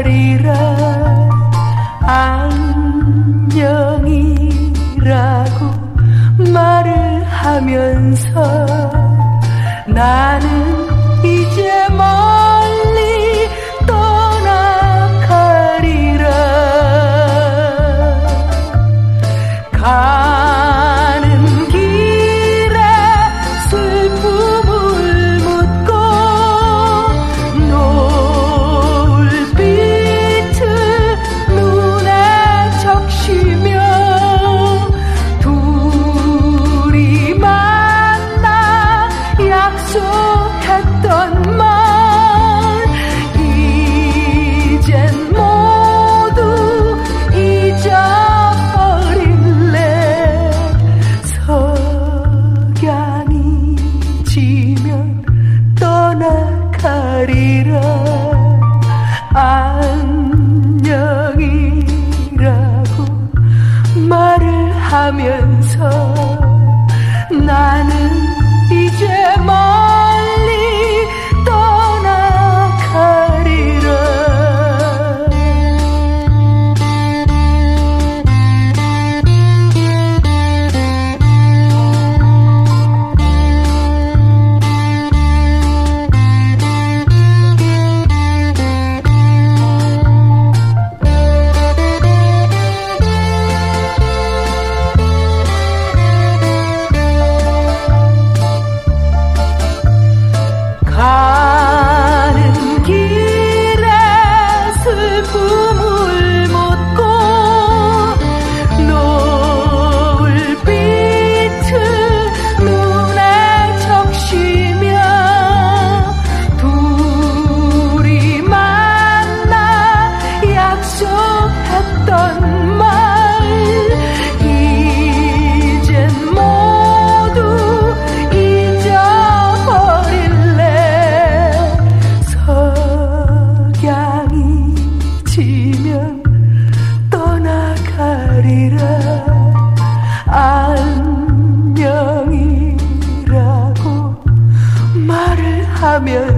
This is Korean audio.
안녕이라고 말을 하면서 나는 이제 멀리 떠나가리라. 가는 길에 슬픔을 묻고 노을빛을 눈에 적시며 둘이 만나 약속했던 말 이젠 모두 잊어버릴래. 석양이 지면 떠나가리라. 안녕이라고 말을 하면서 나는 이제 멀리 떠나가리라. 가는 길에 슬픔을 묻고 노을빛을 눈에 적시며 둘이 만나 약속했던 말 이젠 모두 잊어버릴래. 석양이 지면 떠나가리라. 안녕이라고 말을 하면